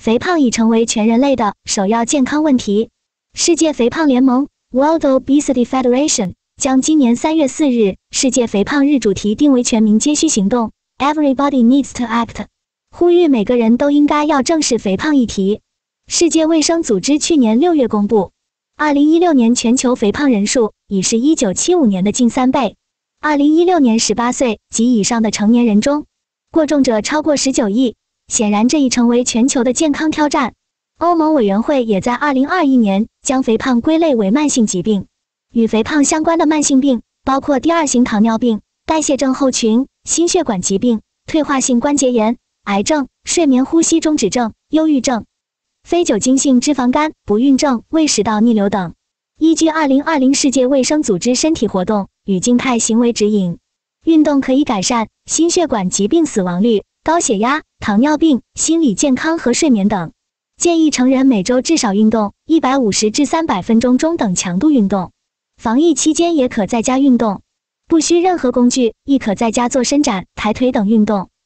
肥胖已成为全人类的首要健康问题。世界肥胖联盟 （World Obesity Federation） 将今年3月4日世界肥胖日主题定为全民皆需行动 （Everybody needs to act）， 呼吁每个人都应该要正视肥胖议题。世界卫生组织去年6月公布，2016年全球肥胖人数已是1975年的近3倍。2016年18岁及以上的成年人中，过重者超过19亿，显然这已成为全球的健康挑战。欧盟委员会也在2021年将肥胖归类为慢性疾病。与肥胖相关的慢性病包括第2型糖尿病、代谢症候群、心血管疾病、退化性关节炎、癌症、睡眠呼吸中止症、忧郁症、非酒精性脂肪肝不孕症、胃食道逆流等。依据2020世界卫生组织身体活动与静态行为指引，运动可以改善心血管疾病死亡率、高血压、糖尿病、心理健康和睡眠等。建议成人每周至少运动150至300分钟中等强度运动。防疫期间也可在家运动，不需任何工具，亦可在家做伸展、抬腿等运动。